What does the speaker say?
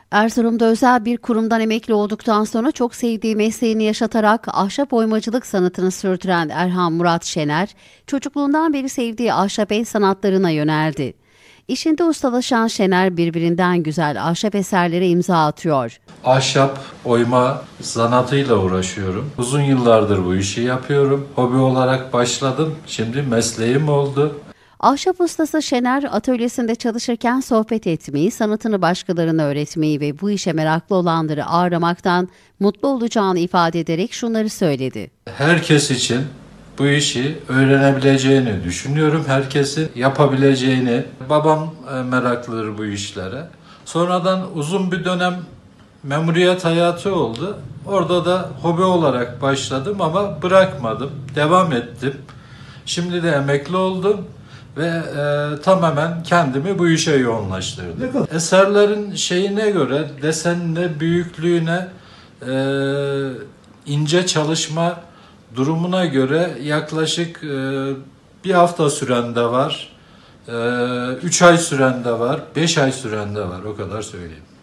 Erzurum'da özel bir kurumdan emekli olduktan sonra çok sevdiği mesleğini yaşatarak ahşap oymacılık sanatını sürdüren Erhan Murat Şener, çocukluğundan beri sevdiği ahşap el sanatlarına yöneldi. İşinde ustalaşan Şener birbirinden güzel ahşap eserlere imza atıyor. Ahşap oyma sanatıyla uğraşıyorum. Uzun yıllardır bu işi yapıyorum. Hobi olarak başladım. Şimdi mesleğim oldu. Ahşap ustası Şener atölyesinde çalışırken sohbet etmeyi, sanatını başkalarına öğretmeyi ve bu işe meraklı olanları ağırlamaktan mutlu olacağını ifade ederek şunları söyledi. Herkes için bu işi öğrenebileceğini düşünüyorum. Herkesin yapabileceğini. Babam meraklıdır bu işlere. Sonradan uzun bir dönem memuriyet hayatı oldu. Orada da hobi olarak başladım ama bırakmadım. Devam ettim. Şimdi de emekli oldum ve tamamen kendimi bu işe yoğunlaştırdım. Eserlerin şeyine göre, desenine, büyüklüğüne, ince çalışma durumuna göre yaklaşık bir hafta süren de var, 3 ay süren de var, 5 ay süren de var, o kadar söyleyeyim.